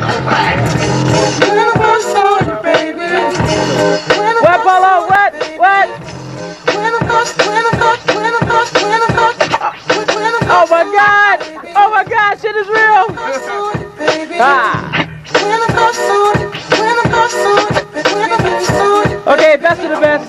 What, Polo? What? Oh my God! Oh my God! Shit is real! Okay, best of the best.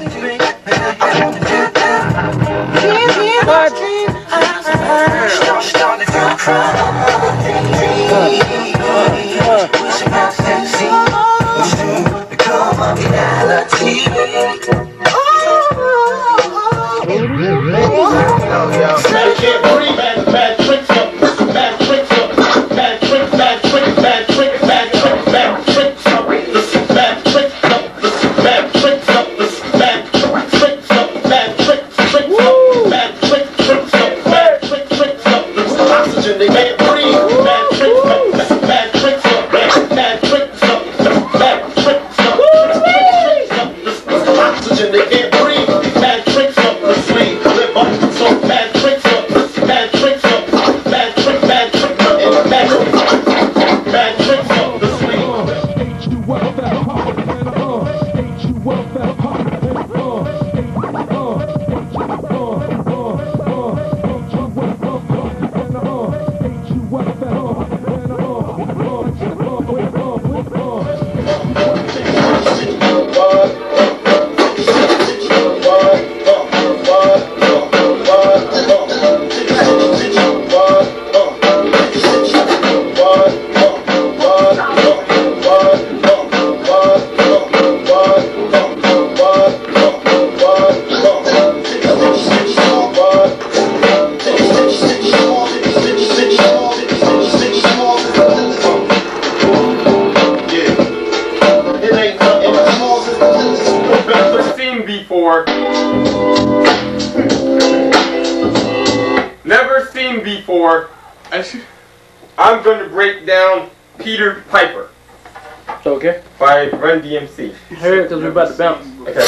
Never seen before. I'm going to break down Peter Piper. Okay. By Run DMC. Hurry up, because we're about to bounce. Okay. Hey,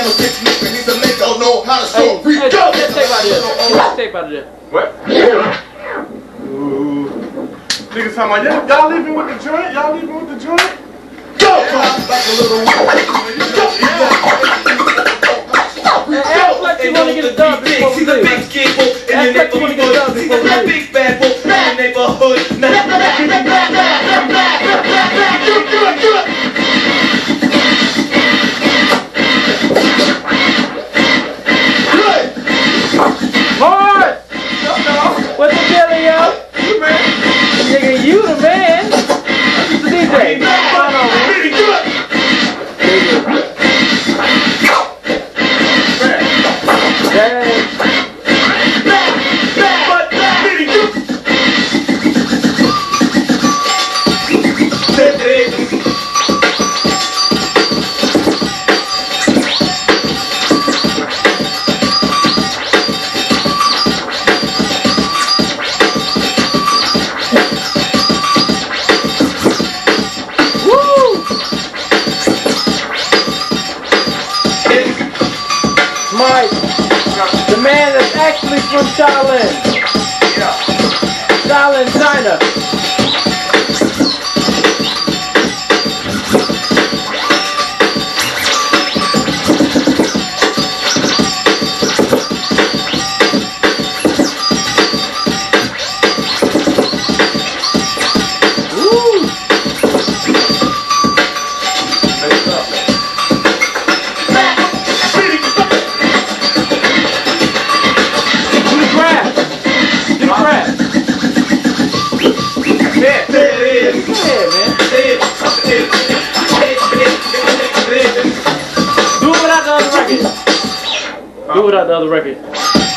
take out of there. What? Ooh. Niggas talking about, y'all leaving with the joint? Y'all leaving with the joint? Go! Back a little way. Act like you want to get a dub before we leave. Act like you want to get a dub before we leave. Big bad boy in the neighborhood. Hard! What's the deal, yo? Nigga, you the man. Who's the DJ? Mike, the man that's actually from Shaolin. Yeah. Shaolin, China. Do it without the other record.